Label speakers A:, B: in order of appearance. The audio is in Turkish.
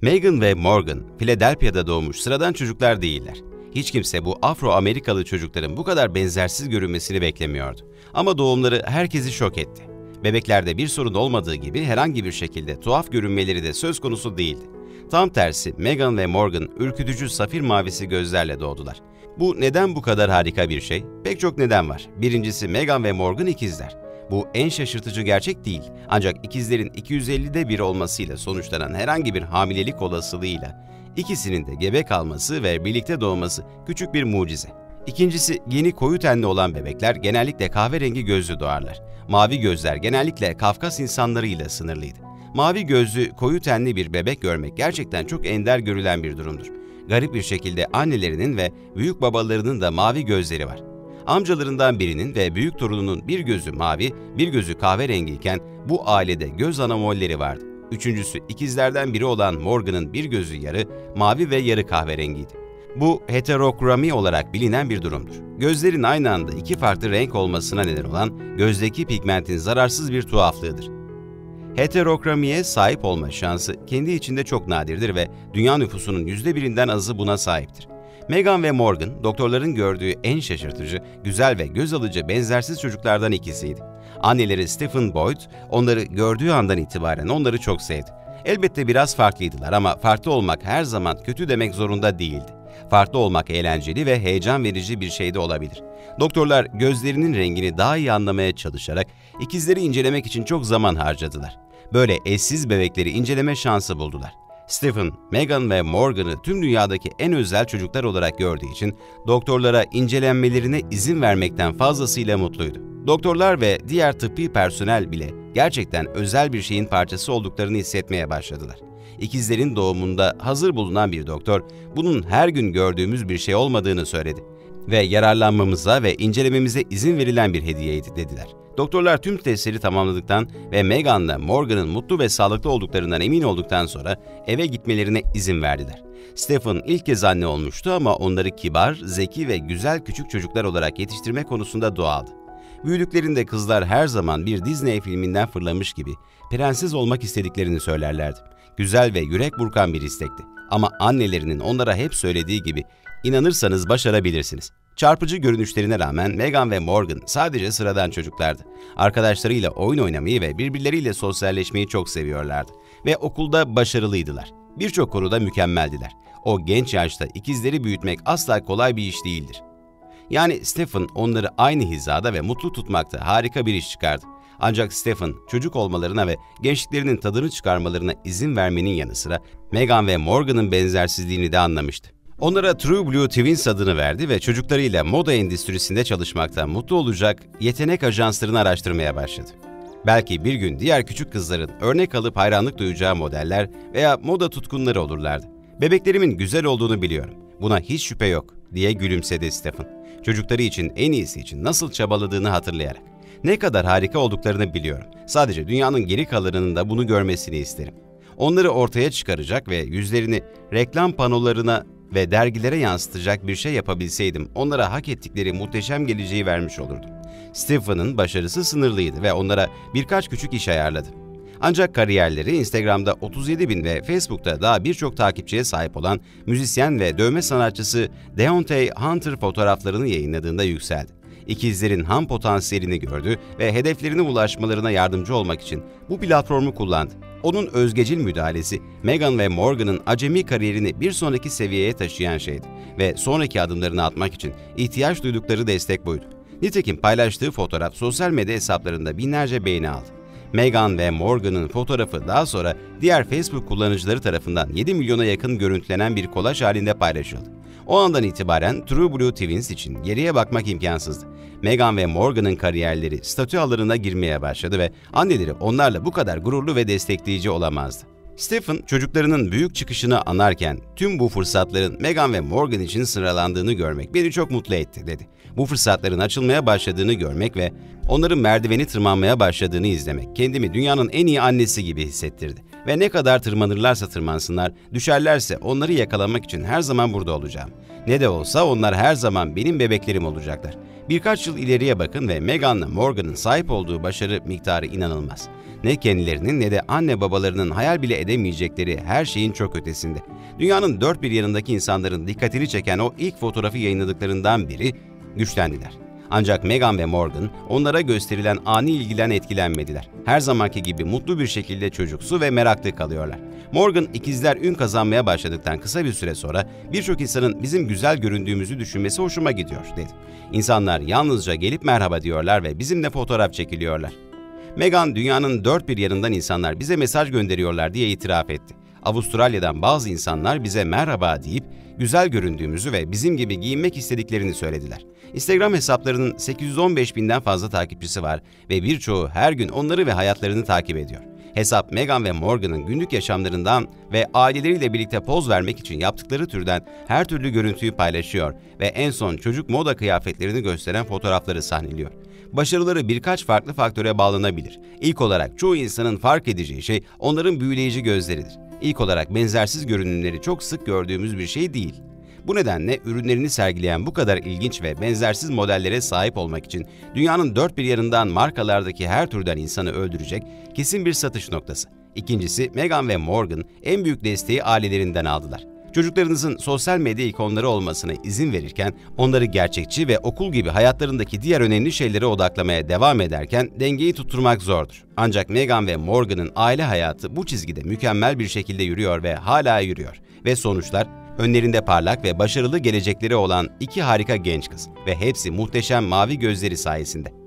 A: Megan ve Morgan, Philadelphia'da doğmuş sıradan çocuklar değiller. Hiç kimse bu Afro-Amerikalı çocukların bu kadar benzersiz görünmesini beklemiyordu. Ama doğumları herkesi şok etti. Bebeklerde bir sorun olmadığı gibi herhangi bir şekilde tuhaf görünmeleri de söz konusu değildi. Tam tersi Megan ve Morgan ürkütücü safir mavisi gözlerle doğdular. Bu neden bu kadar harika bir şey? Pek çok neden var. Birincisi Megan ve Morgan ikizler. Bu en şaşırtıcı gerçek değil. Ancak ikizlerin 250'de bir olmasıyla sonuçlanan herhangi bir hamilelik olasılığıyla ikisinin de gebe kalması ve birlikte doğması küçük bir mucize. İkincisi, yeni koyu tenli olan bebekler genellikle kahverengi gözlü doğarlar. Mavi gözler genellikle Kafkas insanlarıyla sınırlıydı. Mavi gözlü, koyu tenli bir bebek görmek gerçekten çok ender görülen bir durumdur. Garip bir şekilde annelerinin ve büyük babalarının da mavi gözleri var. Amcalarından birinin ve büyük torununun bir gözü mavi, bir gözü kahverengiyken bu ailede göz anomolleri vardı. Üçüncüsü, ikizlerden biri olan Morgan'ın bir gözü yarı mavi ve yarı kahverengiydi. Bu heterokromi olarak bilinen bir durumdur. Gözlerin aynı anda iki farklı renk olmasına neden olan gözdeki pigmentin zararsız bir tuhaflığıdır. Heterokromiye sahip olma şansı kendi içinde çok nadirdir ve dünya nüfusunun %1'inden azı buna sahiptir. Megan ve Morgan, doktorların gördüğü en şaşırtıcı, güzel ve göz alıcı benzersiz çocuklardan ikisiydi. Anneleri Stephen Boyd, onları gördüğü andan itibaren onları çok sevdi. Elbette biraz farklıydılar ama farklı olmak her zaman kötü demek zorunda değildi. Farklı olmak eğlenceli ve heyecan verici bir şey de olabilir. Doktorlar gözlerinin rengini daha iyi anlamaya çalışarak ikizleri incelemek için çok zaman harcadılar. Böyle eşsiz bebekleri inceleme şansı buldular. Stephen, Megan ve Morgan'ı tüm dünyadaki en özel çocuklar olarak gördüğü için doktorlara incelenmelerine izin vermekten fazlasıyla mutluydu. Doktorlar ve diğer tıbbi personel bile gerçekten özel bir şeyin parçası olduklarını hissetmeye başladılar. İkizlerin doğumunda hazır bulunan bir doktor, bunun her gün gördüğümüz bir şey olmadığını söyledi ve yararlanmamıza ve incelememize izin verilen bir hediyeydi dediler. Doktorlar tüm testleri tamamladıktan ve Megan'la Morgan'ın mutlu ve sağlıklı olduklarından emin olduktan sonra eve gitmelerine izin verdiler. Stephen ilk kez anne olmuştu ama onları kibar, zeki ve güzel küçük çocuklar olarak yetiştirme konusunda doğaldı. Büyüdüklerinde kızlar her zaman bir Disney filminden fırlamış gibi prenses olmak istediklerini söylerlerdi. Güzel ve yürek burkan bir istekti. Ama annelerinin onlara hep söylediği gibi inanırsanız başarabilirsiniz. Çarpıcı görünüşlerine rağmen Megan ve Morgan sadece sıradan çocuklardı. Arkadaşlarıyla oyun oynamayı ve birbirleriyle sosyalleşmeyi çok seviyorlardı. Ve okulda başarılıydılar. Birçok konuda mükemmeldiler. O genç yaşta ikizleri büyütmek asla kolay bir iş değildir. Yani Stephen onları aynı hizada ve mutlu tutmakta harika bir iş çıkardı. Ancak Stephen çocuk olmalarına ve gençliklerinin tadını çıkarmalarına izin vermenin yanı sıra Megan ve Morgan'ın benzersizliğini de anlamıştı. Onlara True Blue Twins adını verdi ve çocuklarıyla moda endüstrisinde çalışmaktan mutlu olacak yetenek ajanslarını araştırmaya başladı. Belki bir gün diğer küçük kızların örnek alıp hayranlık duyacağı modeller veya moda tutkunları olurlardı. Bebeklerimin güzel olduğunu biliyorum. Buna hiç şüphe yok, diye gülümsedi Stephen. Çocukları için en iyisi için nasıl çabaladığını hatırlayarak. Ne kadar harika olduklarını biliyorum. Sadece dünyanın geri kalanının da bunu görmesini isterim. Onları ortaya çıkaracak ve yüzlerini reklam panolarına ve dergilere yansıtacak bir şey yapabilseydim onlara hak ettikleri muhteşem geleceği vermiş olurdum. Stephen'ın başarısı sınırlıydı ve onlara birkaç küçük iş ayarladı. Ancak kariyerleri Instagram'da 37.000 ve Facebook'ta daha birçok takipçiye sahip olan müzisyen ve dövme sanatçısı Deontay Hunter fotoğraflarını yayınladığında yükseldi. İkizlerin ham potansiyelini gördü ve hedeflerine ulaşmalarına yardımcı olmak için bu platformu kullandı. Onun özgecil müdahalesi Megan ve Morgan'ın acemi kariyerini bir sonraki seviyeye taşıyan şeydi ve sonraki adımlarını atmak için ihtiyaç duydukları destek buydu. Nitekim paylaştığı fotoğraf sosyal medya hesaplarında binlerce beğeni aldı. Megan ve Morgan'ın fotoğrafı daha sonra diğer Facebook kullanıcıları tarafından 7 milyona yakın görüntülenen bir kolaj halinde paylaşıldı. O andan itibaren True Blue Twins için geriye bakmak imkansızdı. Megan ve Morgan'ın kariyerleri statü alanına girmeye başladı ve anneleri onlarla bu kadar gururlu ve destekleyici olamazdı. Stephen çocuklarının büyük çıkışını anarken tüm bu fırsatların Megan ve Morgan için sıralandığını görmek beni çok mutlu etti dedi. Bu fırsatların açılmaya başladığını görmek ve onların merdiveni tırmanmaya başladığını izlemek kendimi dünyanın en iyi annesi gibi hissettirdi. Ve ne kadar tırmanırlarsa tırmansınlar, düşerlerse onları yakalamak için her zaman burada olacağım. Ne de olsa onlar her zaman benim bebeklerim olacaklar. Birkaç yıl ileriye bakın ve Meghan'la Morgan'ın sahip olduğu başarı miktarı inanılmaz. Ne kendilerinin ne de anne babalarının hayal bile edemeyecekleri her şeyin çok ötesinde. Dünyanın dört bir yanındaki insanların dikkatini çeken o ilk fotoğrafı yayınladıklarından biri güçlendiler. Ancak Meghan ve Morgan onlara gösterilen ani ilgiden etkilenmediler. Her zamanki gibi mutlu bir şekilde çocuksu ve meraklı kalıyorlar. Morgan, ikizler ün kazanmaya başladıktan kısa bir süre sonra birçok insanın bizim güzel göründüğümüzü düşünmesi hoşuma gidiyor, dedi. İnsanlar yalnızca gelip merhaba diyorlar ve bizimle fotoğraf çekiliyorlar. Meghan, dünyanın dört bir yanından insanlar bize mesaj gönderiyorlar diye itiraf etti. Avustralya'dan bazı insanlar bize merhaba deyip güzel göründüğümüzü ve bizim gibi giyinmek istediklerini söylediler. Instagram hesaplarının 815 binden fazla takipçisi var ve birçoğu her gün onları ve hayatlarını takip ediyor. Hesap, Meghan ve Morgan'ın günlük yaşamlarından ve aileleriyle birlikte poz vermek için yaptıkları türden her türlü görüntüyü paylaşıyor ve en son çocuk moda kıyafetlerini gösteren fotoğrafları sahneliyor. Başarıları birkaç farklı faktöre bağlanabilir. İlk olarak çoğu insanın fark edeceği şey onların büyüleyici gözleridir. İlk olarak benzersiz görünümleri çok sık gördüğümüz bir şey değil. Bu nedenle ürünlerini sergileyen bu kadar ilginç ve benzersiz modellere sahip olmak için dünyanın dört bir yanından markalardaki her türden insanı öldürecek kesin bir satış noktası. İkincisi, Meghan ve Morgan en büyük desteği ailelerinden aldılar. Çocuklarınızın sosyal medya ikonları olmasına izin verirken onları gerçekçi ve okul gibi hayatlarındaki diğer önemli şeylere odaklamaya devam ederken dengeyi tutturmak zordur. Ancak Meghan ve Morgan'ın aile hayatı bu çizgide mükemmel bir şekilde yürüyor ve hala yürüyor. Ve sonuçlar, önlerinde parlak ve başarılı gelecekleri olan iki harika genç kız ve hepsi muhteşem mavi gözleri sayesinde.